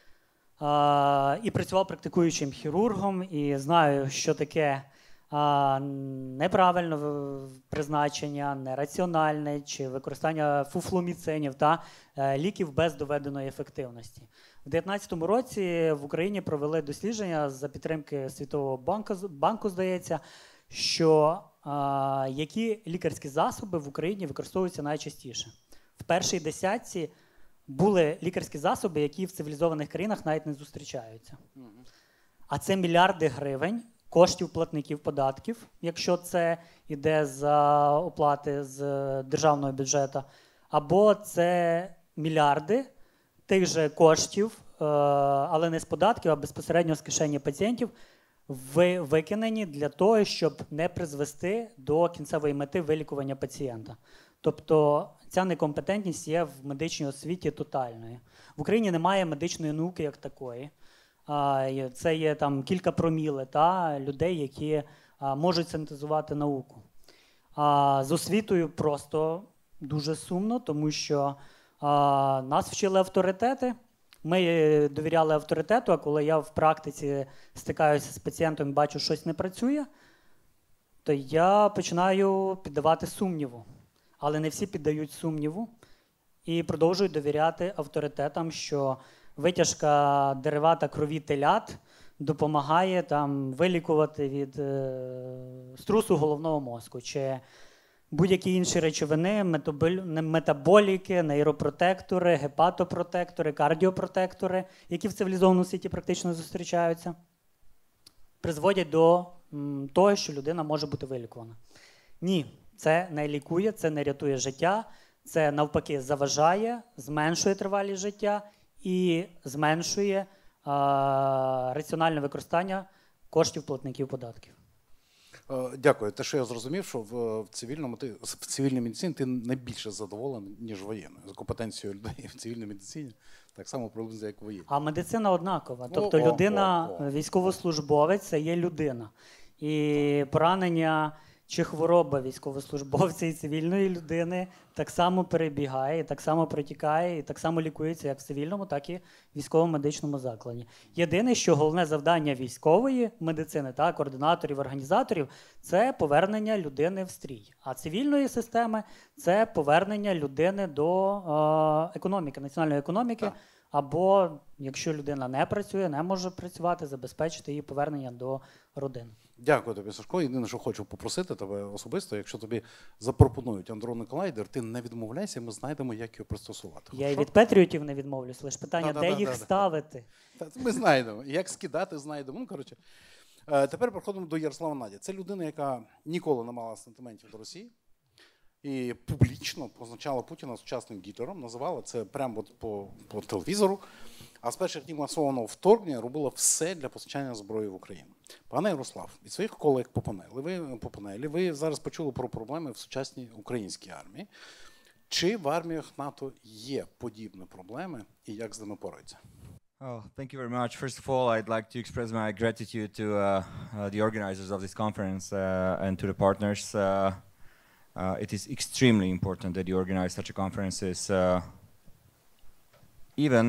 Uh, і працював практикуючим хірургом, і знаю, що таке uh, неправильне призначення, нераціональне чи використання фуфломіцинів та uh, ліків без доведеної ефективності. У дві тисячі дев'ятнадцятому році в Україні провели дослідження за підтримки Світового банку, банку здається, що uh, які лікарські засоби в Україні використовуються найчастіше. В першій десятці були лікарські засоби, які в цивілізованих країнах навіть не зустрічаються. А це мільярди гривень коштів платників податків, якщо це йде за оплати з державного бюджету, або це мільярди тих же коштів, але не з податків, а безпосередньо з кишені пацієнтів, викинені для того, щоб не призвести до кінцевої мети вилікування пацієнта. Тобто ця некомпетентність є в медичній освіті тотальною. В Україні немає медичної науки як такої. Це є там кілька проміле та, людей, які можуть синтезувати науку. З освітою просто дуже сумно, тому що нас вчили авторитети. Ми довіряли авторитету, а коли я в практиці стикаюся з пацієнтом і бачу, що щось не працює, то я починаю піддавати сумніву. Але не всі піддають сумніву і продовжують довіряти авторитетам, що витяжка деривата крові телят допомагає там, вилікувати від е, струсу головного мозку, чи будь-які інші речовини, метаболіки, нейропротектори, гепатопротектори, кардіопротектори, які в цивілізованому світі практично зустрічаються, призводять до м, того, що людина може бути вилікувана. Ні. Це не лікує, це не рятує життя, це навпаки заважає, зменшує тривалість життя і зменшує а, раціональне використання коштів платників податків. Дякую. Те, що я зрозумів, що в, в, цивільному, ти, в цивільній медицині ти не більше задоволений, ніж воєнною. За компетенцією людей в цивільній медицині так само приблизно, як воєнні. А медицина однакова. Тобто о, людина, о, о. військовослужбовець – це є людина. І поранення чи хвороба військовослужбовця і цивільної людини так само перебігає, і так само протікає, і так само лікується як в цивільному, так і в військово-медичному закладі. Єдине, що головне завдання військової медицини та координаторів, організаторів – це повернення людини в стрій. А цивільної системи – це повернення людини до е, економіки, національної економіки, Так. або, якщо людина не працює, не може працювати, забезпечити її повернення до родини. Дякую тобі, Сашко. Єдине, що хочу попросити тебе особисто, якщо тобі запропонують андронний колайдер, ти не відмовляйся, ми знайдемо, як його пристосувати. Я і Хорошо? від Петріотів не відмовлюсь, лише питання, де Да-да-да-да-да. їх ставити. Та Ми знайдемо. Як скидати, знайдемо. Ну, коротше. Е, Тепер переходимо до Ярослава Надя. Це людина, яка ніколи не мала сентиментів до Росії. І публічно позначала Путіна сучасним Гітлером, називала це прямо от по, по телевізору. А з перших днів масованого вторгнення робила все для постачання зброї в Україну. Пане Ярослав, від своїх колег по панелі, ви, по панелі, ви зараз почули про проблеми в сучасній українській армії. Чи в арміях НАТО є подібні проблеми і як з ними борються? Oh, thank you very much. First of all, I'd like to express my gratitude to uh, uh, the organizers of this conference uh, and to the partners. Uh, uh, it is extremely important that you organize such a conferences, uh, even,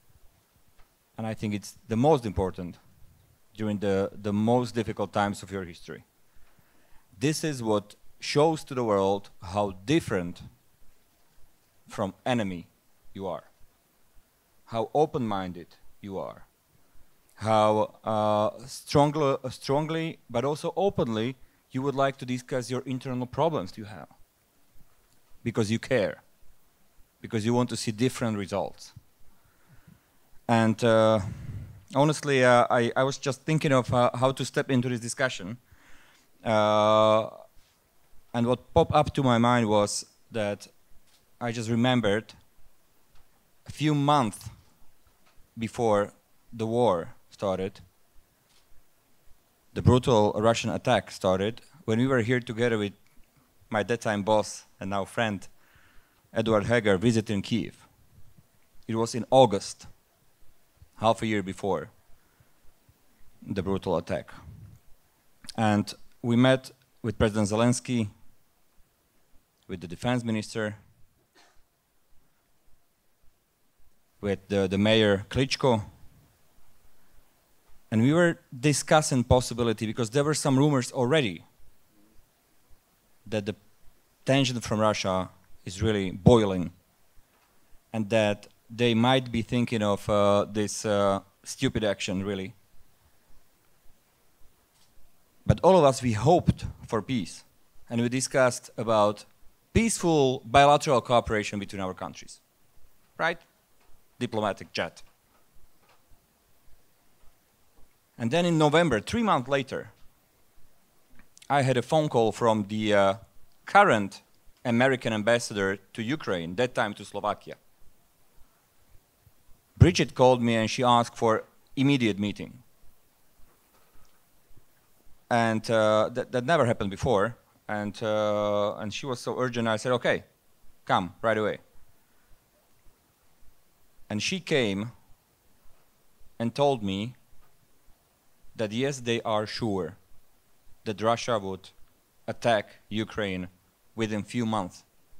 and I think it's the most important during the, the most difficult times of your history. This is what shows to the world how different from enemy you are, how open-minded you are, how uh, strongly, uh, strongly, but also openly, you would like to discuss your internal problems you have, because you care, because you want to see different results. And uh, honestly, uh, I, I was just thinking of uh, how to step into this discussion, uh, and what popped up to my mind was that I just remembered a few months before the war started, the brutal Russian attack started, when we were here together with my that time boss and now friend, Eduard Heger, visiting Kiev. It was in August, half a year before the brutal attack. And we met with President Zelensky, with the defense minister, with the, the mayor Klitschko, and we were discussing possibility, because there were some rumors already that the tension from Russia is really boiling, and that they might be thinking of uh, this uh, stupid action, really. But all of us, we hoped for peace, and we discussed about peaceful bilateral cooperation between our countries, right? Diplomatic jet. And then in November, three months later, I had a phone call from the uh, current American ambassador to Ukraine, that time to Slovakia. Bridget called me and she asked for immediate meeting. And uh, that, that never happened before. And, uh, and she was so urgent, I said, okay, come right away. And she came and told me that yes, they are sure that Russia would attack Ukraine within few months.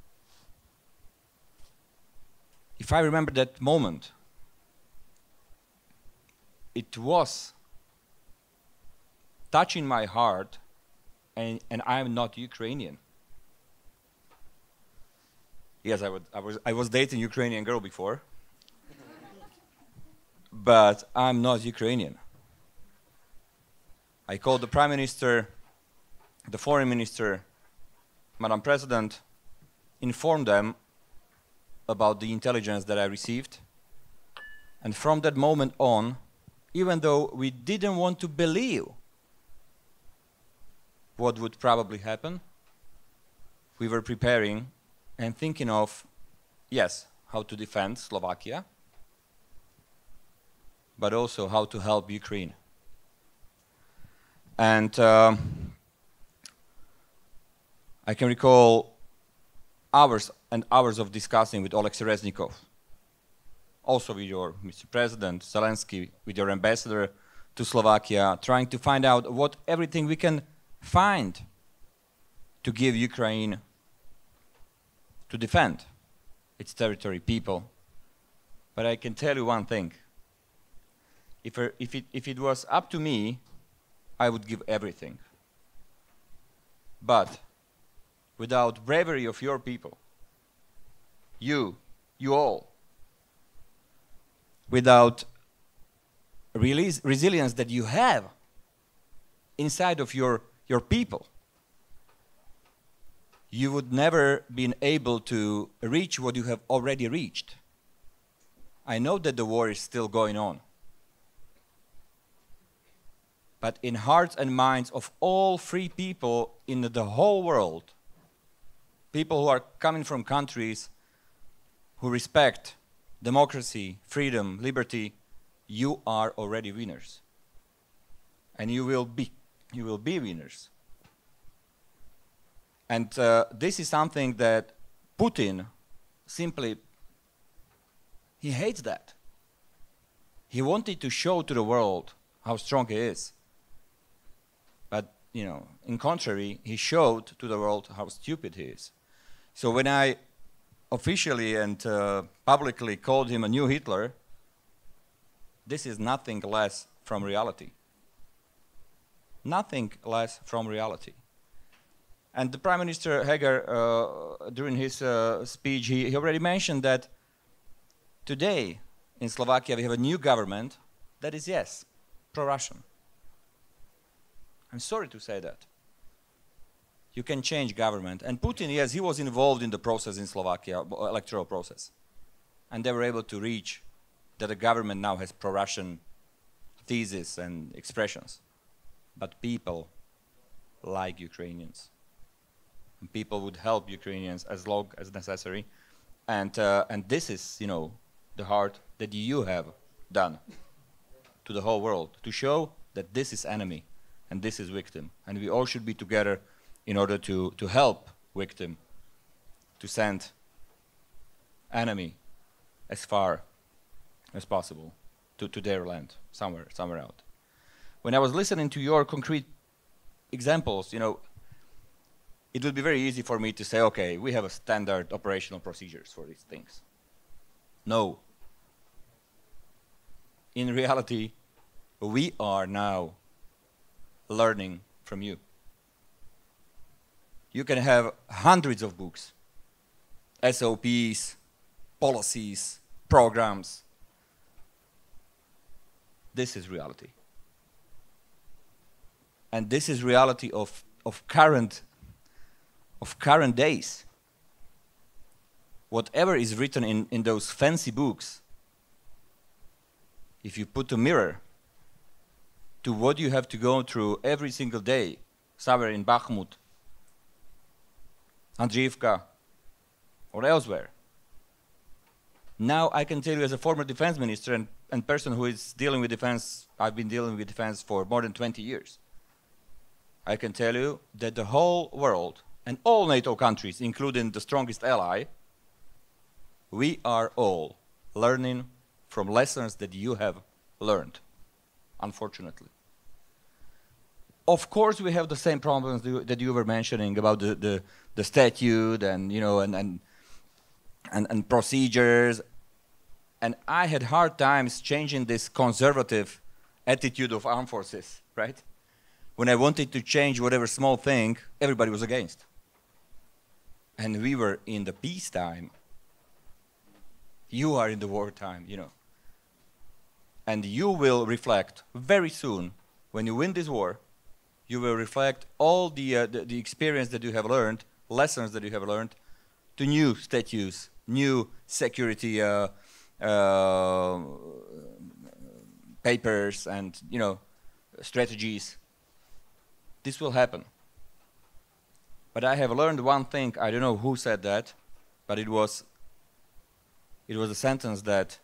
If I remember that moment, it was touching my heart, and, and I'm not Ukrainian. Yes, I, would, I, was, I was dating a Ukrainian girl before, but I'm not Ukrainian. I called the Prime Minister, the Foreign Minister, Madam President, informed them about the intelligence that I received. And from that moment on, even though we didn't want to believe what would probably happen, we were preparing and thinking of, yes, how to defend Slovakia, but also how to help Ukraine. And uh, I can recall hours and hours of discussing with Oleksiy Reznikov, also with your Mister President, Zelensky, with your ambassador to Slovakia, trying to find out what everything we can find to give Ukraine to defend its territory, people. But I can tell you one thing. If, er, if, it, if it was up to me, I would give everything. But without bravery of your people, you, you all, without release, resilience that you have inside of your, your people, you would never been able to reach what you have already reached. I know that the war is still going on. But in hearts and minds of all free people in the whole world, people who are coming from countries who respect democracy, freedom, liberty, you are already winners. And you will be, you will be winners. And uh, this is something that Putin simply, he hates that. He wanted to show to the world how strong he is. But, you know, in contrary, he showed to the world how stupid he is. So when I officially and uh, publicly called him a new Hitler, this is nothing less from reality. Nothing less from reality. And the Prime Minister Heger, uh, during his uh, speech, he, he already mentioned that today in Slovakia we have a new government that is, yes, pro-Russian. I'm sorry to say that. You can change government. And Putin, yes, he was involved in the process in Slovakia, electoral process. And they were able to reach that the government now has pro-Russian theses and expressions. But people like Ukrainians. And people would help Ukrainians as long as necessary. And, uh, and this is, you know, the heart that you have done to the whole world, to show that this is enemy and this is victim. And we all should be together in order to, to help victim, to send enemy as far as possible to, to their land, somewhere, somewhere out. When I was listening to your concrete examples, you know, it would be very easy for me to say, okay, we have a standard operational procedures for these things. No. In reality, we are now learning from you. You can have hundreds of books, S O Ps, policies, programs. This is reality. And this is reality of, of current of current days. Whatever is written in, in those fancy books, if you put a mirror to what you have to go through every single day, somewhere in Bakhmut, Andriivka, or elsewhere. Now I can tell you as a former defense minister and, and person who is dealing with defense, I've been dealing with defense for more than twenty years. I can tell you that the whole world and all NATO countries, including the strongest ally, we are all learning from lessons that you have learned, unfortunately. Of course, we have the same problems that you were mentioning about the, the, the statute and, you know, and, and, and, and procedures. And I had hard times changing this conservative attitude of armed forces, right? When I wanted to change whatever small thing, everybody was against. And we were in the peacetime. You are in the wartime, you know. And you will reflect very soon, when you win this war, you will reflect all the, uh, the, the experience that you have learned, lessons that you have learned, to new statutes, new security uh, uh, papers and, you know, strategies. This will happen. But I have learned one thing, I don't know who said that, but it was, it was a sentence that,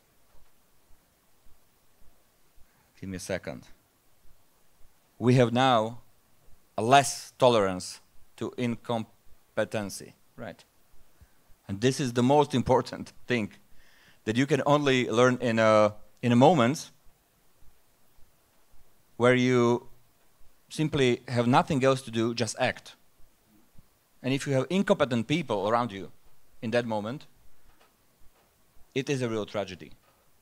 give me a second. We have now a less tolerance to incompetency, right? And this is the most important thing, that you can only learn in a, in a moment where you simply have nothing else to do, just act. And if you have incompetent people around you in that moment, it is a real tragedy.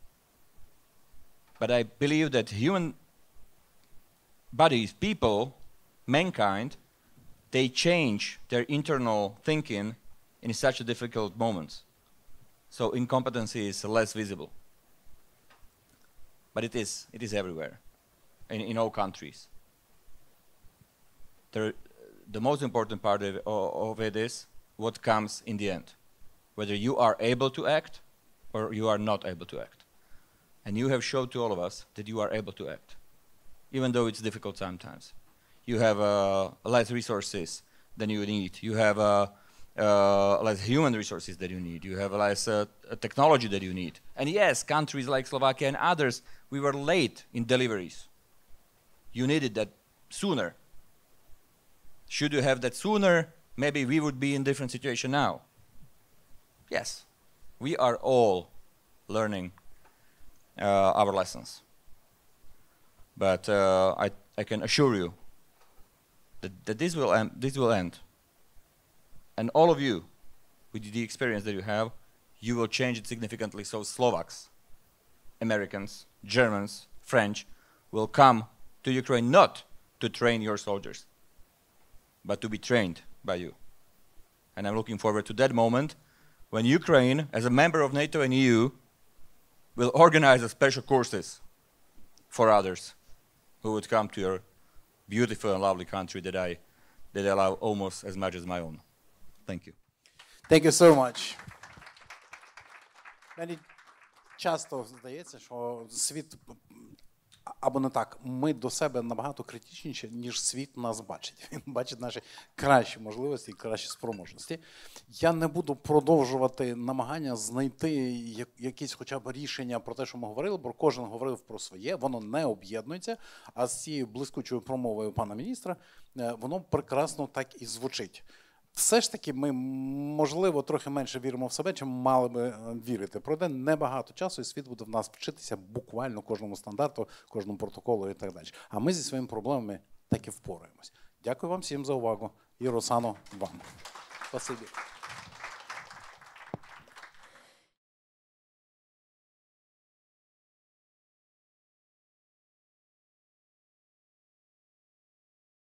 But I believe that human bodies, people, mankind, they change their internal thinking in such a difficult moments. So incompetency is less visible. But it is, it is everywhere, in, in all countries. There, the most important part of, of it is what comes in the end. Whether you are able to act or you are not able to act. And you have showed to all of us that you are able to act, even though it's difficult sometimes. You have uh, less resources than you need. You have uh, uh, less human resources that you need. You have less uh, technology that you need. And yes, countries like Slovakia and others, we were late in deliveries. You needed that sooner. Should you have that sooner, maybe we would be in a different situation now. Yes, we are all learning uh, our lessons. But uh, I, I can assure you that, that this will end, this will end. And all of you, with the experience that you have, you will change it significantly. So Slovaks, Americans, Germans, French will come to Ukraine not to train your soldiers, but to be trained by you. And I'm looking forward to that moment when Ukraine, as a member of NATO and E U, will organize a special courses for others who would come to your beautiful and lovely country that I, that I love almost as much as my own. Thank you. Thank you so much. Мені часто здається, що світ, або не так, ми до себе набагато критичніші, ніж світ нас бачить. Він бачить наші кращі можливості і кращі спроможності. Я не буду продовжувати намагання знайти якісь хоча б рішення про те, що ми говорили, бо кожен говорив про своє, воно не об'єднується, а з цією блискучою промовою пана міністра воно прекрасно так і звучить. Все ж таки ми, можливо, трохи менше віримо в себе, чим мали би вірити. Пройде небагато часу, і світ буде в нас вчитися буквально кожному стандарту, кожному протоколу і так далі. А ми зі своїми проблемами так і впораємось. Дякую вам всім за увагу. І, Росано, вам. Спасибі.